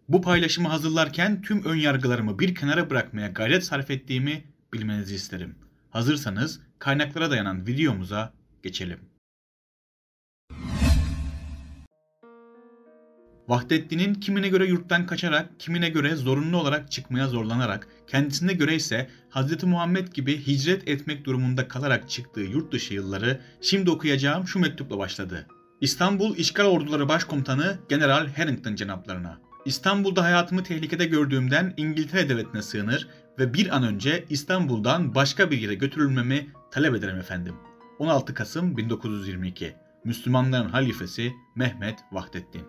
Bu paylaşımı hazırlarken tüm önyargılarımı bir kenara bırakmaya gayret sarf ettiğimi bilmenizi isterim. Hazırsanız kaynaklara dayanan videomuza geçelim. Vahdettin'in kimine göre yurttan kaçarak, kimine göre zorunlu olarak çıkmaya zorlanarak, kendisine göre ise Hz. Muhammed gibi hicret etmek durumunda kalarak çıktığı yurt dışı yılları şimdi okuyacağım şu mektupla başladı. İstanbul İşgal Orduları Başkomutanı General Harrington cenaplarına. İstanbul'da hayatımı tehlikede gördüğümden İngiltere Devleti'ne sığınır ve bir an önce İstanbul'dan başka bir yere götürülmemi talep ederim efendim. 16 Kasım 1922. Müslümanların halifesi Mehmet Vahdettin.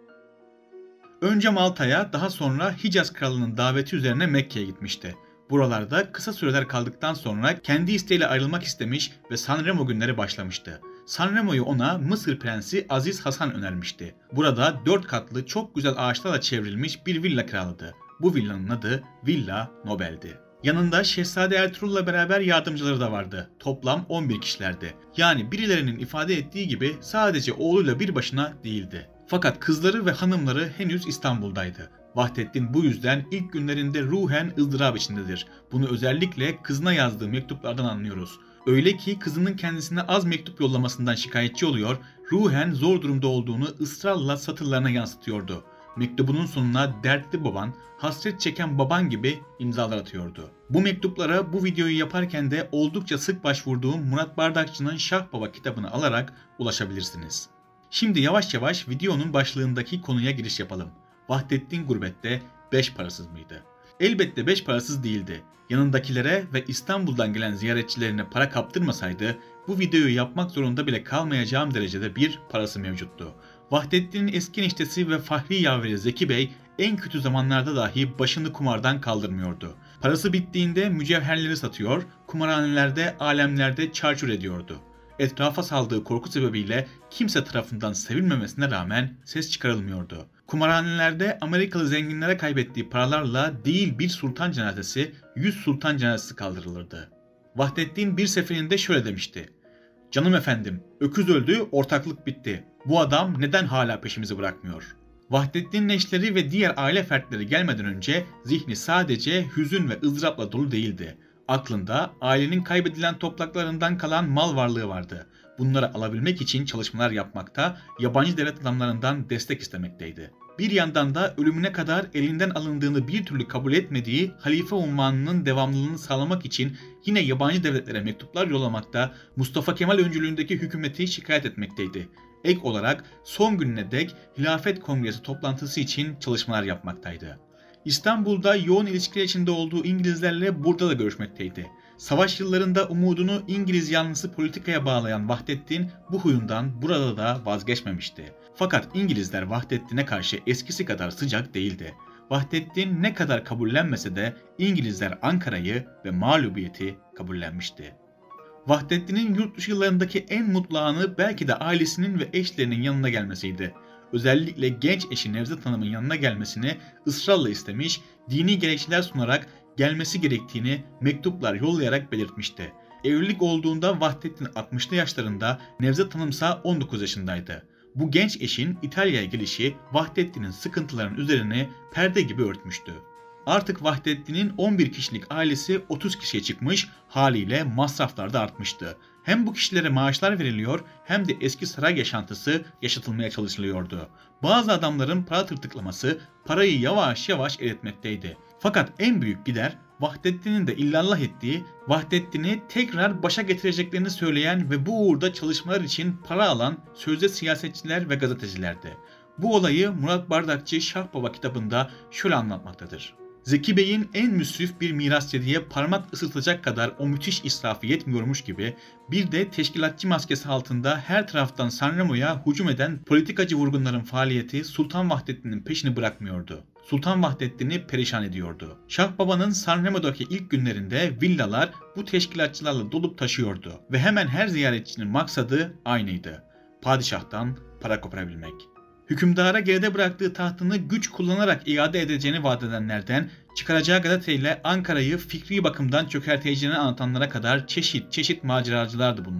Önce Malta'ya, daha sonra Hicaz Kralı'nın daveti üzerine Mekke'ye gitmişti. Buralarda kısa süreler kaldıktan sonra kendi isteğiyle ayrılmak istemiş ve Sanremo günleri başlamıştı. Sanremo'yu ona Mısır Prensi Aziz Hasan önermişti. Burada 4 katlı çok güzel ağaçlarla çevrilmiş bir villa kiraladı. Bu villanın adı Villa Nobel'di. Yanında Şehzade Ertuğrul'la beraber yardımcıları da vardı. Toplam 11 kişilerdi. Yani birilerinin ifade ettiği gibi sadece oğluyla bir başına değildi. Fakat kızları ve hanımları henüz İstanbul'daydı. Vahdettin bu yüzden ilk günlerinde ruhen ızdırap içindedir. Bunu özellikle kızına yazdığı mektuplardan anlıyoruz. Öyle ki kızının kendisine az mektup yollamasından şikayetçi oluyor, ruhen zor durumda olduğunu ısrarla satırlarına yansıtıyordu. Mektubunun sonuna dertli baban, hasret çeken baban gibi imzalar atıyordu. Bu mektuplara bu videoyu yaparken de oldukça sık başvurduğum Murat Bardakçı'nın Şah Baba kitabını alarak ulaşabilirsiniz. Şimdi yavaş yavaş videonun başlığındaki konuya giriş yapalım. Vahdettin gurbette 5 parasız mıydı? Elbette 5 parasız değildi. Yanındakilere ve İstanbul'dan gelen ziyaretçilerine para kaptırmasaydı bu videoyu yapmak zorunda bile kalmayacağım derecede bir parası mevcuttu. Vahdettin'in eski eniştesi ve fahri yaveri Zeki Bey en kötü zamanlarda dahi başını kumardan kaldırmıyordu. Parası bittiğinde mücevherleri satıyor, kumarhanelerde, alemlerde çarçur ediyordu. Etrafa saldığı korku sebebiyle kimse tarafından sevilmemesine rağmen ses çıkarılmıyordu. Kumarhanelerde Amerikalı zenginlere kaybettiği paralarla değil bir sultan cenazesi, 100 sultan cenazesi kaldırılırdı. Vahdettin bir seferinde şöyle demişti. "Canım efendim, öküz öldü, ortaklık bitti. Bu adam neden hala peşimizi bırakmıyor?" Vahdettin'in eşleri ve diğer aile fertleri gelmeden önce zihni sadece hüzün ve ızdırapla dolu değildi. Aklında ailenin kaybedilen topraklarından kalan mal varlığı vardı. Bunları alabilmek için çalışmalar yapmakta, yabancı devlet adamlarından destek istemekteydi. Bir yandan da ölümüne kadar elinden alındığını bir türlü kabul etmediği halife unvanının devamlılığını sağlamak için yine yabancı devletlere mektuplar yollamakta, Mustafa Kemal öncülüğündeki hükümeti şikayet etmekteydi. Ek olarak son gününe dek Hilafet Kongresi toplantısı için çalışmalar yapmaktaydı. İstanbul'da yoğun ilişkiler içinde olduğu İngilizlerle burada da görüşmekteydi. Savaş yıllarında umudunu İngiliz yanlısı politikaya bağlayan Vahdettin bu huyundan burada da vazgeçmemişti. Fakat İngilizler Vahdettin'e karşı eskisi kadar sıcak değildi. Vahdettin ne kadar kabullenmese de İngilizler Ankara'yı ve mağlubiyeti kabullenmişti. Vahdettin'in yurt dışı yıllarındaki en mutlu anı belki de ailesinin ve eşlerinin yanına gelmesiydi. Özellikle genç eşi Nevzat Hanım'ın yanına gelmesini ısrarla istemiş, dini gerekçeler sunarak gelmesi gerektiğini mektuplar yollayarak belirtmişti. Evlilik olduğunda Vahdettin 60'lı yaşlarında, Nevzat Hanım ise 19 yaşındaydı. Bu genç eşin İtalya'ya gelişi Vahdettin'in sıkıntıların üzerine perde gibi örtmüştü. Artık Vahdettin'in 11 kişilik ailesi 30 kişiye çıkmış, haliyle masraflar da artmıştı. Hem bu kişilere maaşlar veriliyor hem de eski saray yaşantısı yaşatılmaya çalışılıyordu. Bazı adamların para tırtıklaması parayı yavaş yavaş eritmekteydi. Fakat en büyük gider Vahdettin'in de illallah ettiği, Vahdettin'i tekrar başa getireceklerini söyleyen ve bu uğurda çalışmalar için para alan sözde siyasetçiler ve gazetecilerdi. Bu olayı Murat Bardakçı Şah Baba kitabında şöyle anlatmaktadır. Zeki Bey'in en müsrif bir mirasçı diye parmak ısıtacak kadar o müthiş israfı yetmiyormuş gibi bir de teşkilatçı maskesi altında her taraftan Sanremo'ya hücum eden politikacı vurgunların faaliyeti Sultan Vahdettin'in peşini bırakmıyordu. Sultan Vahdettin'i perişan ediyordu. Şah Baba'nın Sanremo'daki ilk günlerinde villalar bu teşkilatçılarla dolup taşıyordu ve hemen her ziyaretçinin maksadı aynıydı. Padişah'tan para koparabilmek. Hükümdara geride bıraktığı tahtını güç kullanarak iade edeceğini vaat edenlerden, çıkaracağı gazeteyle Ankara'yı fikri bakımdan çökerteceğini anlatanlara kadar çeşit çeşit maceracılardı bunlar.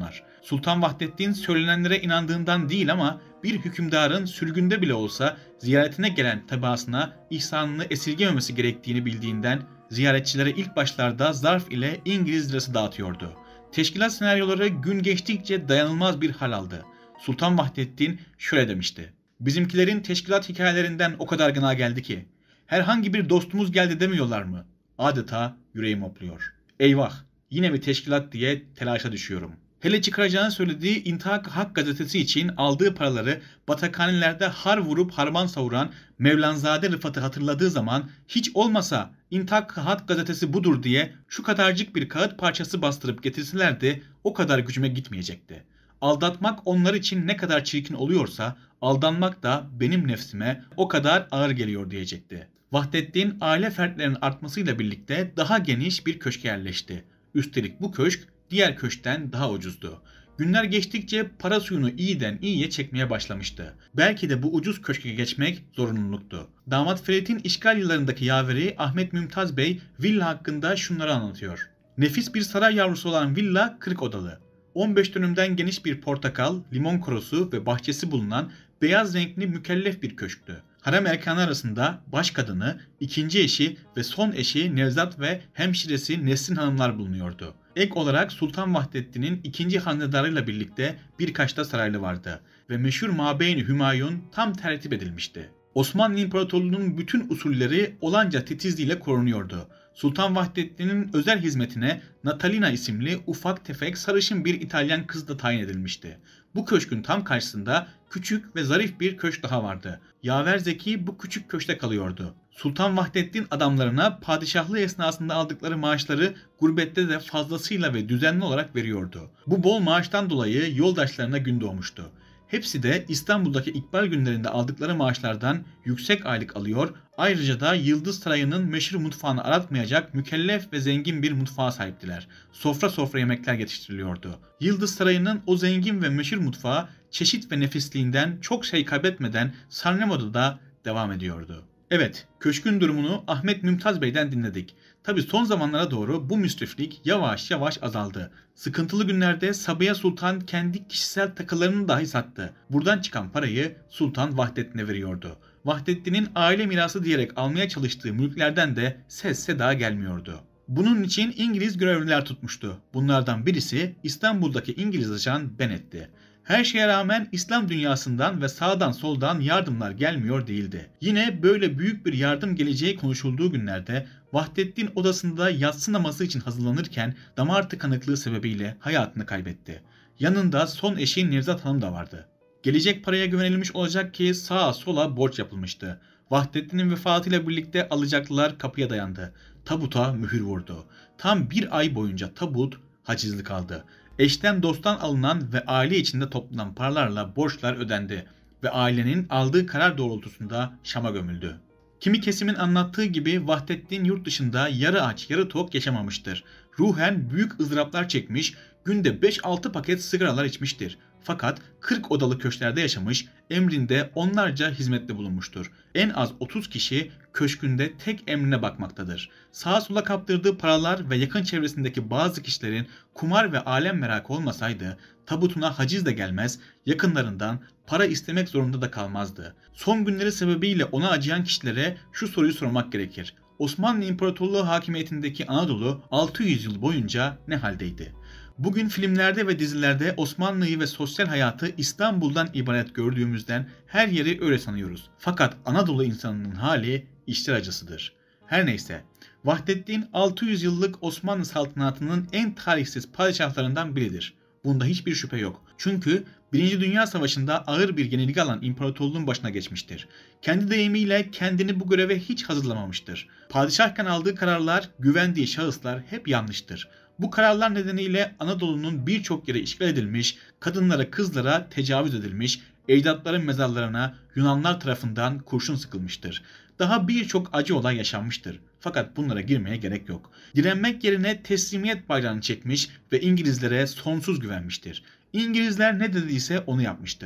Sultan Vahdettin söylenenlere inandığından değil ama bir hükümdarın sürgünde bile olsa ziyaretine gelen tebaasına ihsanını esirgememesi gerektiğini bildiğinden ziyaretçilere ilk başlarda zarf ile İngiliz lirası dağıtıyordu. Teşkilat senaryoları gün geçtikçe dayanılmaz bir hal aldı. Sultan Vahdettin şöyle demişti: "Bizimkilerin teşkilat hikayelerinden o kadar gına geldi ki herhangi bir dostumuz geldi demiyorlar mı? Adeta yüreğim hopluyor. Eyvah, yine mi teşkilat diye telaşa düşüyorum." Hele çıkaracağını söylediği İntihak-ı Hak gazetesi için aldığı paraları batakhanelerde har vurup harman savuran Mevlanzade Rıfat'ı hatırladığı zaman hiç olmasa İntihak-ı Hak gazetesi budur diye şu kadarcık bir kağıt parçası bastırıp getirselerdi o kadar gücüme gitmeyecekti. Aldatmak onlar için ne kadar çirkin oluyorsa aldanmak da benim nefsime o kadar ağır geliyor diyecekti. Vahdettin aile fertlerinin artmasıyla birlikte daha geniş bir köşke yerleşti. Üstelik bu köşk diğer köşkten daha ucuzdu. Günler geçtikçe para suyunu iyiden iyiye çekmeye başlamıştı. Belki de bu ucuz köşke geçmek zorunluluktu. Damat Ferit'in işgal yıllarındaki yaveri Ahmet Mümtaz Bey villa hakkında şunları anlatıyor. Nefis bir saray yavrusu olan villa 40 odalı. 15 dönümden geniş bir portakal, limon korosu ve bahçesi bulunan beyaz renkli mükellef bir köşktü. Harem erkanı arasında baş kadını, ikinci eşi ve son eşi Nevzat ve hemşiresi Nesrin hanımlar bulunuyordu. Ek olarak Sultan Vahdettin'in ikinci hanedarıyla birlikte birkaç da saraylı vardı ve meşhur Mabeyni Hümayun tam tertip edilmişti. Osmanlı İmparatorluğu'nun bütün usulleri olanca titizliğiyle korunuyordu. Sultan Vahdettin'in özel hizmetine Natalina isimli ufak tefek sarışın bir İtalyan kız da tayin edilmişti. Bu köşkün tam karşısında küçük ve zarif bir köşk daha vardı. Yaver Zeki bu küçük köşkte kalıyordu. Sultan Vahdettin adamlarına padişahlığı esnasında aldıkları maaşları gurbette de fazlasıyla ve düzenli olarak veriyordu. Bu bol maaştan dolayı yoldaşlarına gün doğmuştu. Hepsi de İstanbul'daki ikbal günlerinde aldıkları maaşlardan yüksek aylık alıyor, ayrıca da Yıldız Sarayı'nın meşhur mutfağını aratmayacak mükellef ve zengin bir mutfağa sahiptiler. Sofra sofra yemekler yetiştiriliyordu. Yıldız Sarayı'nın o zengin ve meşhur mutfağı çeşit ve nefisliğinden çok şey kaybetmeden Sarnema'da da devam ediyordu. Evet, köşkün durumunu Ahmet Mümtaz Bey'den dinledik. Tabi son zamanlara doğru bu müsriflik yavaş yavaş azaldı. Sıkıntılı günlerde Sabiha Sultan kendi kişisel takılarını dahi sattı. Buradan çıkan parayı Sultan Vahdettin'e veriyordu. Vahdettin'in aile mirası diyerek almaya çalıştığı mülklerden de ses seda gelmiyordu. Bunun için İngiliz görevliler tutmuştu. Bunlardan birisi İstanbul'daki İngiliz ajan Bennet'ti. Her şeye rağmen İslam dünyasından ve sağdan soldan yardımlar gelmiyor değildi. Yine böyle büyük bir yardım geleceği konuşulduğu günlerde Vahdettin odasında yatsı namazı için hazırlanırken damar tıkanıklığı sebebiyle hayatını kaybetti. Yanında son eşi Nevzat Hanım da vardı. Gelecek paraya güvenilmiş olacak ki sağa sola borç yapılmıştı. Vahdettin'in vefatıyla birlikte alacaklılar kapıya dayandı. Tabuta mühür vurdu. Tam bir ay boyunca tabut hacizli kaldı. Eşten dosttan alınan ve aile içinde toplanan paralarla borçlar ödendi ve ailenin aldığı karar doğrultusunda Şam'a gömüldü. Kimi kesimin anlattığı gibi Vahdettin yurt dışında yarı aç yarı tok yaşamamıştır. Ruhen büyük ızdıraplar çekmiş, günde 5-6 paket sigaralar içmiştir. Fakat 40 odalı köşklerde yaşamış, emrinde onlarca hizmetli bulunmuştur. En az 30 kişi köşkünde tek emrine bakmaktadır. Sağa sola kaptırdığı paralar ve yakın çevresindeki bazı kişilerin kumar ve alem merakı olmasaydı tabutuna haciz de gelmez, yakınlarından para istemek zorunda da kalmazdı. Son günleri sebebiyle ona acıyan kişilere şu soruyu sormak gerekir. Osmanlı İmparatorluğu hakimiyetindeki Anadolu 600 yıl boyunca ne haldeydi? Bugün filmlerde ve dizilerde Osmanlı'yı ve sosyal hayatı İstanbul'dan ibaret gördüğümüzden her yeri öyle sanıyoruz. Fakat Anadolu insanının hali içler acısıdır. Her neyse, Vahdettin 600 yıllık Osmanlı saltanatının en tarihsiz padişahlarından biridir. Bunda hiçbir şüphe yok. Çünkü 1. Dünya Savaşı'nda ağır bir yenilgi alan imparatorluğun başına geçmiştir. Kendi deyimiyle kendini bu göreve hiç hazırlamamıştır. Padişahken aldığı kararlar, güvendiği şahıslar hep yanlıştır. Bu kararlar nedeniyle Anadolu'nun birçok yere işgal edilmiş, kadınlara, kızlara tecavüz edilmiş, ecdatların mezarlarına Yunanlar tarafından kurşun sıkılmıştır. Daha birçok acı olay yaşanmıştır. Fakat bunlara girmeye gerek yok. Direnmek yerine teslimiyet bayrağını çekmiş ve İngilizlere sonsuz güvenmiştir. İngilizler ne dediyse onu yapmıştır.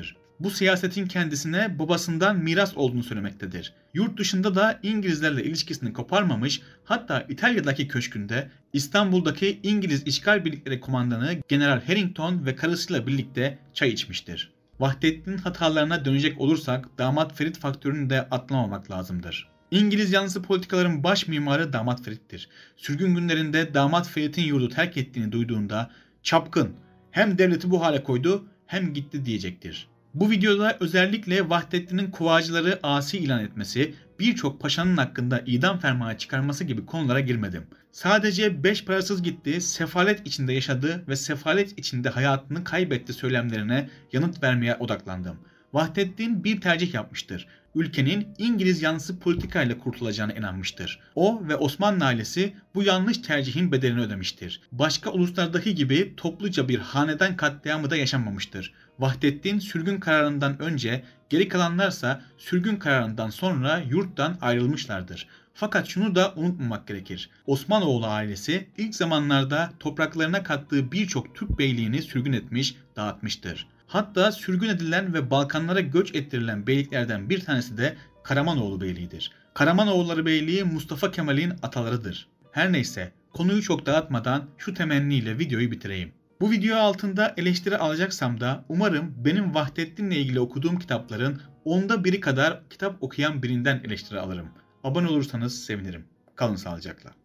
bu siyasetin kendisine babasından miras olduğunu söylemektedir. Yurt dışında da İngilizlerle ilişkisini koparmamış, hatta İtalya'daki köşkünde İstanbul'daki İngiliz işgal birlikleri komandanı General Harrington ve karısıyla birlikte çay içmiştir. Vahdettin'in hatalarına dönecek olursak damat Ferit faktörünü de atlamamak lazımdır. İngiliz yanlısı politikaların baş mimarı damat Ferit'tir. Sürgün günlerinde damat Ferit'in yurdu terk ettiğini duyduğunda çapkın, hem devleti bu hale koydu hem gitti diyecektir. Bu videoda özellikle Vahdettin'in kovacıları asi ilan etmesi, birçok paşanın hakkında idam fermanı çıkarması gibi konulara girmedim. Sadece 5 parasız gitti, sefalet içinde yaşadı ve sefalet içinde hayatını kaybetti söylemlerine yanıt vermeye odaklandım. Vahdettin bir tercih yapmıştır. Ülkenin İngiliz yanlısı politikayla kurtulacağına inanmıştır. O ve Osmanlı ailesi bu yanlış tercihin bedelini ödemiştir. Başka uluslardaki gibi topluca bir hanedan katliamı da yaşanmamıştır. Vahdettin sürgün kararından önce, geri kalanlarsa sürgün kararından sonra yurttan ayrılmışlardır. Fakat şunu da unutmamak gerekir. Osmanoğlu ailesi ilk zamanlarda topraklarına kattığı birçok Türk beyliğini sürgün etmiş, dağıtmıştır. Hatta sürgün edilen ve Balkanlara göç ettirilen beyliklerden bir tanesi de Karamanoğlu Beyliği'dir. Karamanoğulları Beyliği Mustafa Kemal'in atalarıdır. Her neyse, konuyu çok dağıtmadan şu temenniyle videoyu bitireyim. Bu video altında eleştiri alacaksam da umarım benim Vahdettin'le ilgili okuduğum kitapların 1/10 kadar kitap okuyan birinden eleştiri alırım. Abone olursanız sevinirim. Kalın sağlıcakla.